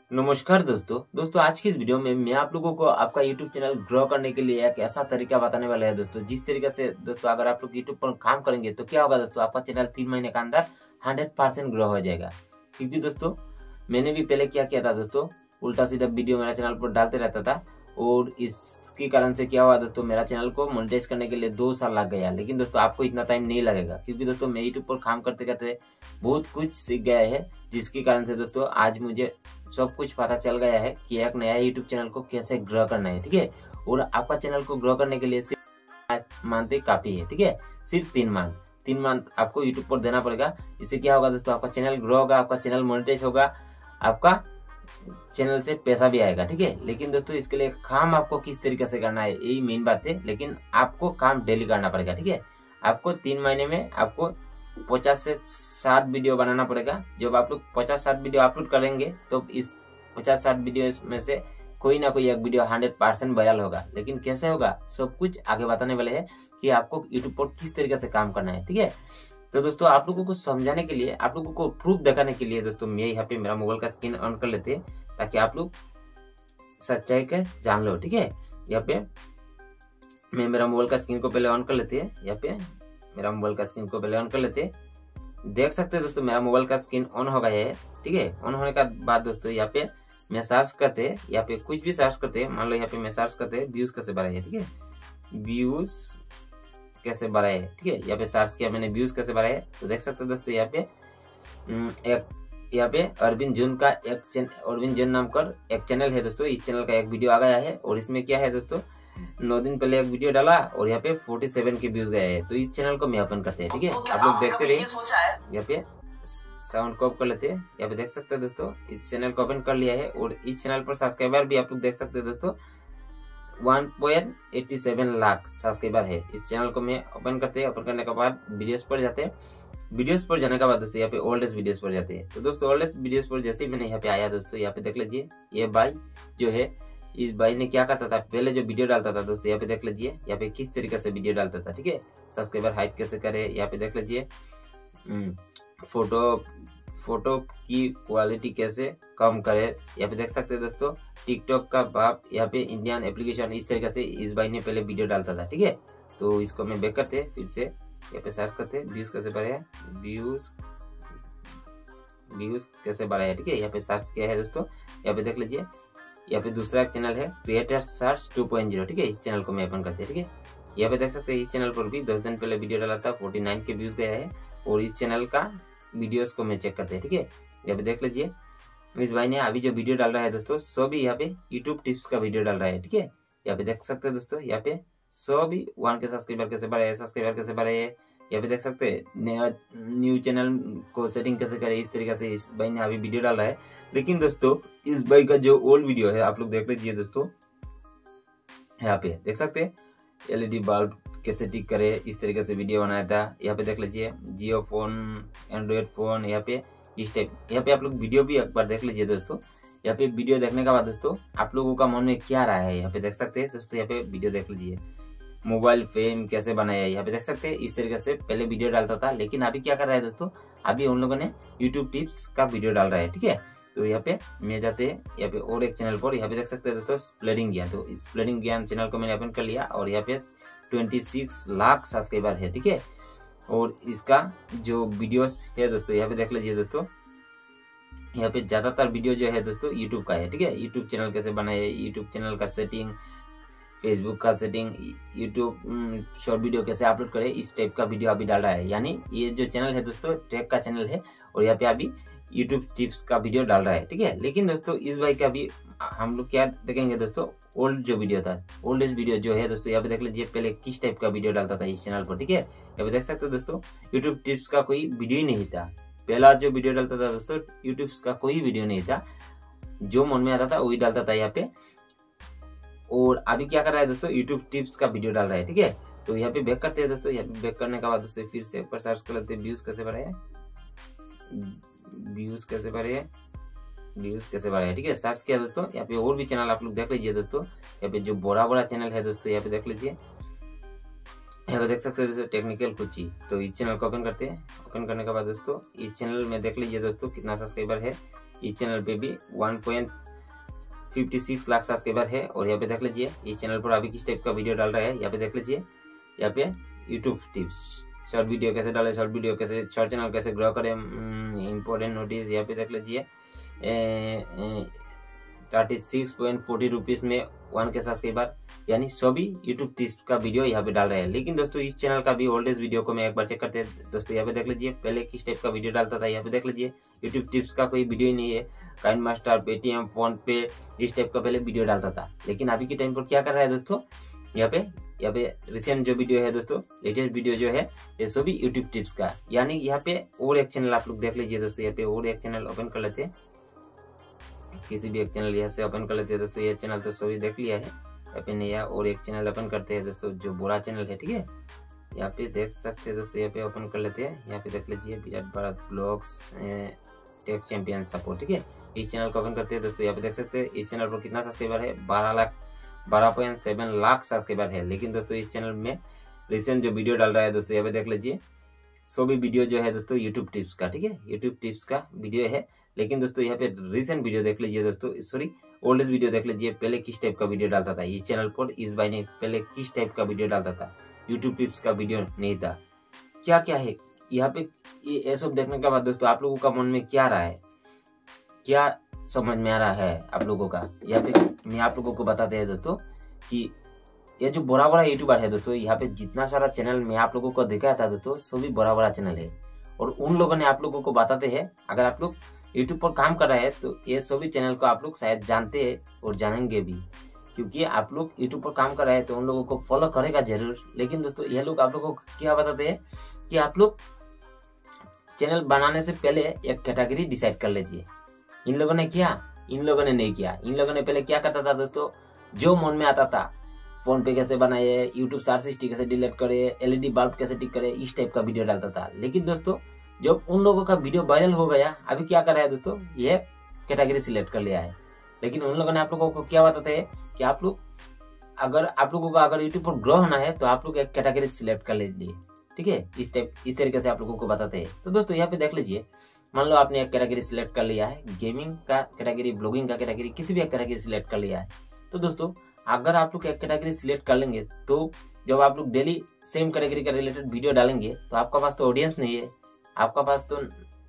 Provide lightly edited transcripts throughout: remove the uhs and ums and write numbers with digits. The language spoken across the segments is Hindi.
नमस्कार दोस्तों आज की इस वीडियो में मैं आप लोगों को आपका YouTube चैनल ग्रो करने के लिए एक ऐसा तरीका बताने वाला है दोस्तों। जिस तरीके से दोस्तों अगर आप लोग YouTube पर काम करेंगे तो क्या होगा दोस्तों, आपका चैनल 3 महीने के अंदर 100% ग्रो हो जाएगा। क्योंकि दोस्तों मैंने भी पहले क्या किया था दोस्तों, उल्टा सीधा वीडियो मेरा चैनल पर डालते रहता था और इसके कारण से क्या हुआ दोस्तों, मेरा चैनल को मोनेटाइज करने के लिए 2 साल लग गया। लेकिन दोस्तों आपको इतना टाइम नहीं लगेगा, क्योंकि दोस्तों मैं YouTube पर काम करते करते बहुत कुछ सीख गया है, जिसके कारण से दोस्तों आज मुझे सब कुछ पता चल गया है कि एक नया YouTube चैनल को कैसे ग्रो करना है। ठीक है, और आपका चैनल को ग्रो करने के लिए सिर्फ मंथ ही काफी है। ठीक है, सिर्फ 3 मंथ आपको YouTube पर देना पड़ेगा। इससे क्या होगा दोस्तों, आपका चैनल ग्रो होगा, आपका चैनल मोनेटाइज होगा, आपका चैनल से पैसा भी आएगा। ठीक है, लेकिन दोस्तों इसके लिए काम आपको किस तरीके से करना है, यही मेन बात है। लेकिन आपको काम डेली करना पड़ेगा। ठीक है, आपको 3 महीने में आपको 50 से 60 वीडियो बनाना पड़ेगा। जब आप लोग 50-60 वीडियो अपलोड करेंगे तो इस 50-60 वीडियो में से कोई ना कोई एक वीडियो 100% वायरल होगा। लेकिन कैसे होगा, सब कुछ आगे बताने वाले हैं कि आपको यूट्यूब पर किस तरीके से काम करना है। ठीक है, तो दोस्तों आप लोगों को समझाने के लिए, आप लोगों को प्रूफ दिखाने के लिए दोस्तों मैं यहाँ पे मेरा मोबाइल का स्क्रीन ऑन कर लेते हैं, ताकि आप लोग सच्चाई का जान लो। ठीक है, यहाँ पे मैं मेरा मोबाइल का स्क्रीन को पहले ऑन कर लेते हैं। यहाँ पे मेरा मोबाइल का स्क्रीन को पहले ऑन कर लेते हैं। देख सकते हैं दोस्तों मेरा मोबाइल का स्क्रीन ऑन हो गया है। ठीक है, ऑन होने के बाद दोस्तों यहाँ पे मैं सर्च करते हैं, यहाँ पे कुछ भी सर्च करते हैं। मान लो यहाँ पे मैं सर्च करते हैं व्यूज कैसे बढ़ाए। ठीक है, व्यूज कैसे बढ़ाए। ठीक है, यहाँ पे सर्च किया मैंने व्यूज कैसे बढ़ाए, तो देख सकते हैं दोस्तों यहाँ पे अरविंद जून का अरविंद जून नाम का एक चैनल है दोस्तों। इस चैनल का एक वीडियो आ गया है और इसमें क्या है दोस्तों, 9 दिन पहले एक वीडियो डाला और यहाँ पे 47 के व्यूज गए हैं। तो इस चैनल को मैं ओपन करते हैं। ठीक है, आप लोग देखते रहिए। यहाँ पे साउंड को ऑफ कर लेते हैं। यहाँ पे देख सकते हैं दोस्तों इस चैनल को ओपन कर लिया है और इस चैनल पर सब्सक्राइबर भी आप लोग देख सकते हैं दोस्तों 1.87 लाख सब्सक्राइबर है। इस चैनल को मैं ओपन करते हैं। ओपन करने के बाद वीडियोस पर जाते हैं। वीडियोस पर जाने के बाद दोस्तों यहाँ पे ओल्डेस्ट वीडियोस पर जाते हैं। तो दोस्तों ओल्डेस्ट वीडियोस पर जैसे ही मैंने यहाँ पे आया दोस्तों, यहाँ पे देख लीजिए ये भाई जो है, इस भाई ने क्या करता था, पहले जो वीडियो डालता था दोस्तों, यहाँ पे देख लीजिए यहाँ पे किस तरीके से वीडियो डालता था। ठीक है, सब्सक्राइबर हाइट कैसे करे, यहाँ पे देख लीजिए फोटो की क्वालिटी कैसे कम करे। यहाँ पे देख सकते हैं दोस्तों टिकटॉक का बाप, यहाँ पे इंडियन एप्लीकेशन, इस तरीके से इस भाई ने पहले वीडियो डालता था। ठीक है, तो इसको मैं बैक करते हैं, फिर से यहाँ पे सर्च करते हैं व्यूज कैसे बढ़े हैं, व्यूज कैसे बढ़े हैं। ठीक है, यहाँ पे सर्च किया है दोस्तों, यहाँ पे देख लीजिए यहाँ पे दूसरा एक चैनल है क्रिएटर सर्च 2.0। ठीक है, इस चैनल को मैं ओपन करते हैं। ठीक है, यहाँ पे देख सकते हैं इस चैनल पर भी 10 दिन पहले वीडियो डाला था, 49 के व्यूज गया है। और इस चैनल का वीडियोस को मैं चेक करते हैं। ठीक है, यहाँ पे देख लीजिए इस भाई ने अभी जो वीडियो डाल रहा है दोस्तों, सो भी यहाँ पे यूट्यूब टिप्स का वीडियो डाल रहा है। ठीक है, यहाँ पे देख सकते हैं दोस्तों यहाँ पे सो भी 1 के सब्सक्राइबर कैसे बढ़े है। यहाँ पे देख सकते हैं नया न्यू चैनल को सेटिंग कैसे करे, इस तरीके से इस भाई ने अभी वीडियो डाला है। लेकिन दोस्तों इस भाई का जो ओल्ड वीडियो है आप लोग देख लीजिए दोस्तों, यहाँ पे देख सकते हैं LED बल्ब कैसे टिक करे, इस तरीके से वीडियो बनाया था। यहाँ पे देख लीजिए जियो फोन, एंड्रॉइड फोन, यहाँ पे इस टाइप। यहाँ पे आप लोग वीडियो भी एक बार देख लीजिए दोस्तों। यहाँ पे वीडियो देखने के बाद दोस्तों आप लोगों का मन में क्या रहा है, यहाँ पे देख सकते हैं दोस्तों। यहाँ पे वीडियो देख लीजिए मोबाइल फ्रेम कैसे बनाया है, यहाँ पे देख सकते हैं इस तरीके से पहले वीडियो डालता था। लेकिन अभी क्या कर रहा है दोस्तों, अभी उन लोगों ने यूट्यूब टिप्स का वीडियो डाल रहा है। ठीक है, तो यहाँ पे मैं जाते हैं यहाँ पे और एक चैनल पर, यहाँ पे देख सकते हैं दोस्तों स्प्लेडिंग ज्ञान। तो स्प्लेडिंग ज्ञान चैनल को मैंने ओपन कर लिया और यहाँ पे 26 लाख सब्सक्राइबर है। ठीक है, और इसका जो वीडियोस है दोस्तों यहाँ पे देख लीजिए दोस्तों, यहाँ पे ज्यादातर वीडियो जो है दोस्तों यूट्यूब का है। ठीक है, यूट्यूब चैनल कैसे बनाए, यूट्यूब चैनल का सेटिंग, फेसबुक का सेटिंग, यूट्यूब शॉर्ट वीडियो कैसे अपलोड करे, इस टाइप का वीडियो अभी डाल रहा है। यानी ये जो चैनल है दोस्तों टेक का चैनल है और यहाँ पे अभी यूट्यूब टिप्स का वीडियो डाल रहा है। ठीक है, लेकिन दोस्तों इस भाई का भी हम लोग क्या देखेंगे दोस्तों, ओल्ड जो वीडियो था, ओल्डेस्ट वीडियो जो है दोस्तों, यहाँ पे देख लीजिए पहले किस टाइप का वीडियो डालता था इस चैनल पर। ठीक है, यहाँ पे देख सकते हो दोस्तों यूट्यूब टिप्स का कोई वीडियो ही नहीं था। पहला जो वीडियो डालता था दोस्तों यूट्यूब का कोई वीडियो नहीं था, जो मन में आता था वही डालता था यहाँ पे। और अभी क्या कर रहा है दोस्तों, यूट्यूब टिप्स का वीडियो डाल रहा है। ठीक है, तो यहाँ पे बैक करते हैं दोस्तों। यहाँ पे बैक करने के बाद दोस्तों फिर से ऊपर सर्च कर लेते हैं व्यूज कैसे बढ़े हैं, व्यूज कैसे बढ़े हैं। ठीक है, सर्च किया दोस्तों। यहाँ पे और भी चैनल आप लोग देख लीजिए दोस्तों। यहाँ पे जो बड़ा चैनल है दोस्तों, यहाँ पे देख लीजिए, यहाँ पे देख सकते हैं दोस्तों टेक्निकल कुची। तो इस चैनल को ओपन करते हैं। ओपन करने के बाद दोस्तों इस चैनल में देख लीजिए दोस्तों कितना सब्सक्राइबर है। इस चैनल पे भी 1.56 लाख सब्सक्राइबर है। और यहाँ पे देख लीजिए इस चैनल पर अभी किस टाइप का वीडियो डाल रहा है, यहाँ पे देख लीजिए। यहाँ पे यूट्यूब टिप्स, शॉर्ट वीडियो कैसे डाले, शॉर्ट वीडियो कैसे, शॉर्ट चैनल कैसे ग्रो करें, इंपॉर्टेंट नोटिस। यहाँ पे देख लीजिए 36.40 रुपीज में 1K सब्सक्राइबर, यानी सभी यूट्यूब टिप्स का वीडियो यहाँ पे डाल रहे हैं। लेकिन दोस्तों इस चैनल का भी ओल्डेज वीडियो को मैं एक बार चेक करते हैं दोस्तों। यहाँ पे देख लीजिए पहले किस टाइप का वीडियो डालता था, यहाँ पे देख लीजिए यूट्यूब टिप्स का कोई वीडियो ही नहीं है। काइंड मास्टर, पेटीएम, फोन पे, इस टाइप का पहले वीडियो डालता था। लेकिन अभी के टाइम पर क्या कर रहा है दोस्तों, यहाँ पे रिसेंट जो वीडियो है दोस्तों, लेटेस्ट वीडियो जो है ये सभी यूट्यूब टिप्स का। यानी यहाँ पे और एक चैनल आप लोग देख लीजिए दोस्तों। यहाँ पे और एक चैनल ओपन कर लेते हैं, किसी भी एक चैनल यहाँ से ओपन कर लेते हैं दोस्तों। ये चैनल तो सभी देख लिया है। यहाँ पे नया और एक चैनल ओपन करते हैं दोस्तों, जो बुरा चैनल है, ठीक है। यहाँ पे देख सकते हैं दोस्तों, यहाँ पे ओपन कर लेते हैं। यहाँ पे देख लीजिए Virat Bharat blogs tech champion support, ठीक है। इस चैनल को ओपन करते हैं दोस्तों। यहाँ पे देख सकते हैं इस चैनल पर कितना सब्सक्राइबर है, 12.7 लाख सब्सक्राइबर है। लेकिन दोस्तों इस चैनल में रिसेंट जो वीडियो डाल रहा है दोस्तों, यहाँ पे देख लीजिए सभी वीडियो जो है दोस्तों यूट्यूब टिप्स का, ठीक है, यूट्यूब टिप्स का वीडियो है। लेकिन दोस्तों यहाँ पे रिसेंट वीडियो देख लीजिए दोस्तों, सॉरी ओल्डेस्ट वीडियो देख लीजिए, पहले किस टाइप का वीडियो डालता था इस चैनल पर। इस भाई ने पहले किस टाइप का वीडियो डालता था, यूट्यूब टिप्स का वीडियो नहीं था। क्या क्या है यहाँ पे, ये सब देखने के बाद दोस्तों आप लोगों का मन में क्या रहा है, क्या समझ में आ रहा है आप लोगों का। यहाँ पे मैं आप लोगों को बताते हैं दोस्तों कि ये जो बड़ा बड़ा यूट्यूबर है दोस्तों, यहाँ पे जितना सारा चैनल मैं आप लोगों को दिखाया था दोस्तों, सभी बड़ा बड़ा चैनल है। और उन लोगों ने आप लोगों को बताते हैं, अगर आप लोग यूट्यूब पर काम कर रहे हैं तो ये सभी चैनल को आप लोग शायद जानते हैं और जानेंगे भी, क्योंकि आप लोग यूट्यूब पर काम कर रहे हैं तो उन लोगों को फॉलो करेगा जरूर। लेकिन दोस्तों यह लोग आप लोगों को क्या बताते हैं कि आप लोग चैनल बनाने से पहले एक कैटेगरी डिसाइड कर लीजिए। इन लोगों ने किया, इन लोगों ने नहीं किया। इन लोगों ने पहले क्या करता था दोस्तों, जो मन में आता था, फोन पे कैसे बनाए, यूट्यूब सर्च हिस्ट्री कैसे डिलीट करे, एलईडी बल्ब कैसे ठीक करे, इस टाइप का वीडियो डालता था। लेकिन दोस्तों जब उन लोगों का वीडियो वायरल हो गया, अभी क्या कर रहा है दोस्तों, ये कैटेगरी सिलेक्ट कर लिया है। लेकिन उन लोगों ने आप लोगों को क्या बताते हैं कि आप लोग आप लोगों को अगर यूट्यूब पर ग्रो होना है तो आप लोग एक कैटेगरी सिलेक्ट कर लीजिए, ठीक है। इस तरीके से आप लोगों को बताते हैं। तो दोस्तों यहाँ पे देख लीजिए, मान लो आपने एक कैटेगरी सिलेक्ट कर लिया है, गेमिंग का कैटेगरी, ब्लॉगिंग का कैटेगरी, किसी भी एक कैटेगरी सिलेक्ट कर लिया है। तो दोस्तों अगर आप लोग एक कैटेगरी सिलेक्ट कर लेंगे तो जब आप लोग डेली सेम कैटेगरी का रिलेटेड वीडियो डालेंगे तो आपका पास तो ऑडियंस नहीं है, आपका पास तो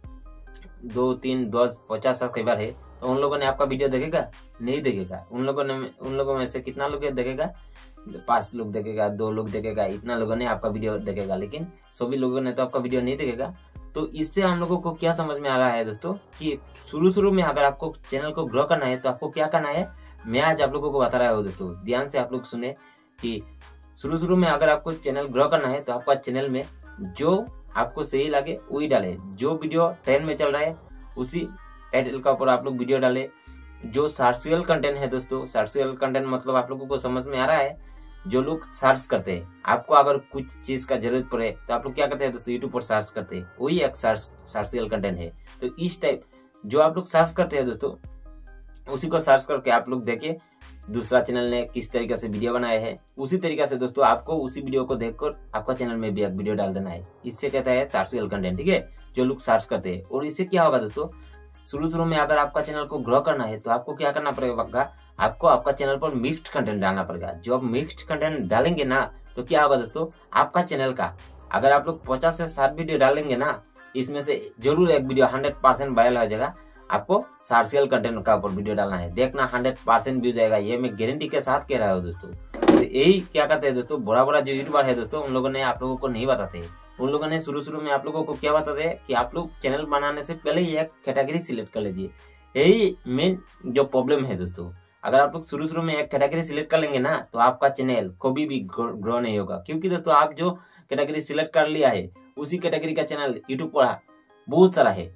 2, 3, 10, 50 सब्सक्राइबर है, तो उन लोगों ने आपका वीडियो देखेगा? नहीं देखेगा। उन लोगों में से कितना लोग देखेगा? 5 लोग देखेगा, 2 लोग देखेगा, इतना लोगों ने आपका वीडियो देखेगा। लेकिन सभी लोगों ने तो आपका वीडियो नहीं देखेगा। तो इससे हम लोगों को क्या समझ में आ रहा है दोस्तों कि शुरू में अगर आपको चैनल को ग्रो करना है तो आपको क्या करना है, मैं आज आप लोगों को बता रहा हूँ दोस्तों। ध्यान से आप लोग सुने कि शुरू में अगर आपको चैनल ग्रो करना है तो आपका चैनल में जो आपको सही लगे वही डाले। जो वीडियो ट्रेंड में चल रहा है उसी टाइटल का ऊपर आप लोग वीडियो डाले। जो सर्चुअल कंटेंट है दोस्तों, सर्चुअल कंटेंट मतलब आप लोगों को समझ में आ रहा है, जो लोग सर्च करते हैं। आपको अगर कुछ चीज का जरूरत पड़े तो आप लोग क्या करते हैं दोस्तों, यूट्यूब पर सर्च करते हैं, वही एक सर्चुअल कंटेंट है। तो इस टाइप जो आप लोग सर्च करते हैं दोस्तों, उसी को सर्च करके आप लोग देखिए दूसरा चैनल ने किस तरीके से वीडियो बनाया है, उसी तरीके से दोस्तों आपको उसी वीडियो को देखकर आपका चैनल में भी एक वीडियो डाल देना है। इससे कहता है सर्चुअल कंटेंट, ठीक है, जो लोग सर्च करते हैं। और इससे क्या होगा दोस्तों, शुरू में अगर आपका चैनल को ग्रो करना है तो आपको क्या करना पड़ेगा, आपको आपका चैनल पर मिक्स्ड कंटेंट डालना पड़ेगा। जो आप मिक्स्ड कंटेंट डालेंगे ना तो क्या होगा दोस्तों, आपका चैनल का अगर आप लोग 50 से 60 वीडियो डालेंगे ना, इसमें से जरूर एक वीडियो 100% वायरल हो जाएगा। आपको सर्चुअल कंटेंट का ऊपर वीडियो डालना है, देखना 100% व्यू जाएगा, ये मैं गारंटी के साथ कह रहा हूँ दोस्तों। तो यही क्या करते हैं दोस्तों, बड़ा जो यूट्यूबर है दोस्तों, उन लोगों ने आप लोगों को नहीं बताते। उन लोगों ने शुरू में आप लोगों को क्या बताते हैं कि आप लोग चैनल बनाने से पहले ही एक कैटेगरी सिलेक्ट कर लीजिए। यही मेन जो प्रॉब्लम है दोस्तों। अगर आप लोग शुरू में एक कैटेगरी सिलेक्ट कर लेंगे ना तो आपका चैनल कभी भी ग्रो नहीं होगा, क्योंकि दोस्तों आप जो कैटेगरी सिलेक्ट कर लिया है उसी कैटेगरी का चैनल यूट्यूब पर बहुत सारा है,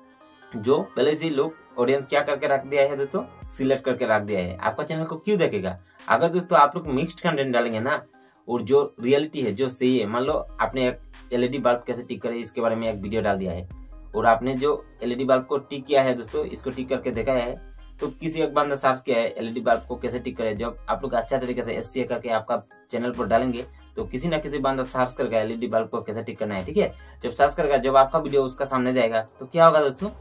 जो पहले से लोग ऑडियंस क्या करके रख दिया है दोस्तों, सिलेक्ट करके रख दिया है। आपका चैनल को क्यों देखेगा? अगर दोस्तों आप लोग मिक्स्ड कंटेंट डालेंगे ना, और जो रियलिटी है, जो सही है, मान लो आपने एक एलईडी बल्ब कैसे टिक करे इसके बारे में एक वीडियो डाल दिया है, और आपने जो एलईडी बल्ब को टिक किया है दोस्तों, इसको टिक करके देखा है, तो किसी एक बंदा सर्च किया है एलईडी बल्ब को कैसे टिक करे। जब आप लोग अच्छा तरीके से एससीए करके आपका चैनल पर डालेंगे तो किसी ना किसी बंदा सर्च करके एलईडी बल्ब को कैसे टिक करना है, ठीक है। जब सर्च करेगा, जब आपका वीडियो उसका सामने जाएगा तो क्या होगा दोस्तों,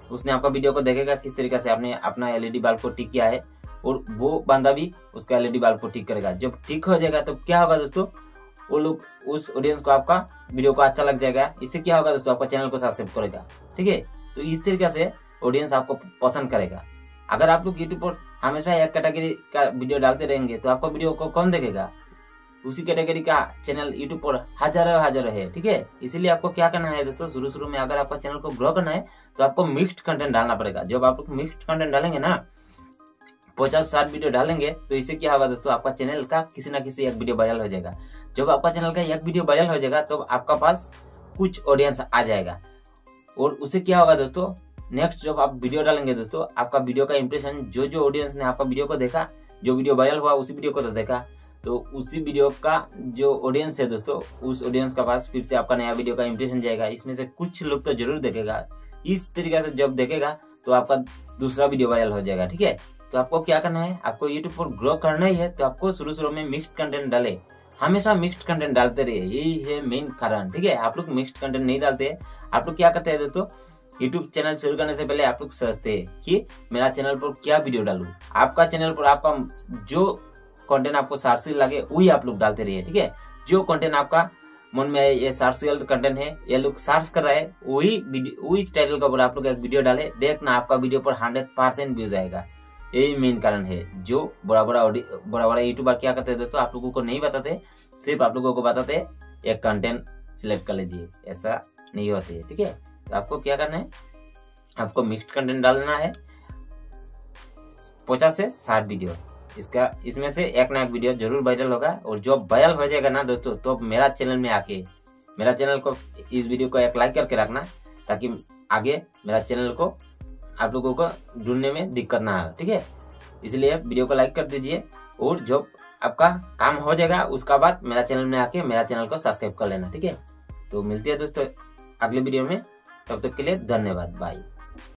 उसने आपका वीडियो को देखेगा किस तरीके से आपने अपना एलईडी बल्ब को ठीक किया है, और वो बंदा भी उसका एलईडी बल्ब को ठीक करेगा। जब ठीक हो जाएगा तो क्या होगा दोस्तों, वो लोग उस ऑडियंस को आपका वीडियो को अच्छा लग जाएगा। इससे क्या होगा दोस्तों, आपका चैनल को सब्सक्राइब करेगा। ठीक है, तो इस तरीके से ऑडियंस आपको पसंद करेगा। अगर आप लोग यूट्यूब पर हमेशा एक कैटेगरी का वीडियो डालते रहेंगे तो आपका वीडियो को कौन देखेगा? उसी कैटेगरी का चैनल यूट्यूब पर हजारों है। ठीक है, इसीलिए आपको क्या करना है दोस्तों, शुरू में अगर आपका चैनल को ग्रो करना है तो आपको मिक्स्ड कंटेंट डालना पड़ेगा। जब आप लोग मिक्स्ड कंटेंट डालेंगे ना, 50-60 वीडियो डालेंगे, तो इससे क्या होगा दोस्तों, आपका चैनल का किसी ना किसी एक वीडियो वायरल हो जाएगा। जब आपका चैनल का एक वीडियो वायरल हो जाएगा तो आपका पास कुछ ऑडियंस आ जाएगा, और उससे क्या होगा दोस्तों, नेक्स्ट जब आप वीडियो डालेंगे दोस्तों, आपका वीडियो का इंप्रेशन जो ऑडियंस ने आपका वीडियो को देखा, जो वीडियो वायरल हुआ उसी वीडियो को तो देखा, तो उसी वीडियो का जो ऑडियंस है दोस्तों, उस ऑडियंस का पास फिर से आपका नया वीडियो का इंप्रेशन जाएगा। इसमें से कुछ लोग तो जरूर देखेगा। इस तरीके से जब देखेगा तो आपका दूसरा वीडियो वायरल हो जाएगा। ठीक है, तो आपको क्या करना है, आपको यूट्यूब पर ग्रो करना ही है तो आपको शुरू में मिक्स्ड कंटेंट डाले, हमेशा मिक्स्ड कंटेंट डालते रहिए, यही है मेन कारण। ठीक है, आप लोग मिक्स्ड कंटेंट नहीं डालते, आप लोग क्या करते हैं दोस्तों, यूट्यूब चैनल शुरू करने से पहले आप लोग सोचते हैं कि मेरा चैनल पर क्या वीडियो डालूं। आपका चैनल पर आपका जो कंटेंट आपको सार्सियल लगे वही आप लोग डालते रहिए। ठीक है, जो कंटेंट आपका मन में ये सार्सियल कंटेंट है, ये लोग सर्च कर रहा है, वही टाइटल के ऊपर आप लोग एक वीडियो डाले, देखना आपका वीडियो पर 100% व्यूज आएगा। यही मेन कारण है। जो बड़ा बड़ा यूट्यूबर क्या करते हैं दोस्तों, आप लोगों को नहीं बताते, सिर्फ आप लोगों को बताते एक कंटेंट सिलेक्ट कर लीजिए, ऐसा नहीं होते है। ठीक है, तो आपको क्या करना है, आपको मिक्स्ड कंटेंट डालना है, 50 से 60 वीडियो, इसमें से एक ना एक वीडियो जरूर वायरल होगा। और जो वायरल हो जाएगा ना दोस्तों, तो मेरा चैनल में आके मेरा चैनल को, इस वीडियो को एक लाइक करके रखना, ताकि आगे मेरा चैनल को आप लोगों को ढूंढने में दिक्कत ना आए। ठीक है, इसलिए वीडियो को लाइक कर दीजिए, और जो आपका काम हो जाएगा उसका बाद मेरा चैनल में आके मेरा चैनल को सब्सक्राइब कर लेना। ठीक है, तो मिलते हैं दोस्तों अगले वीडियो में, तब तक के लिए धन्यवाद, बाय।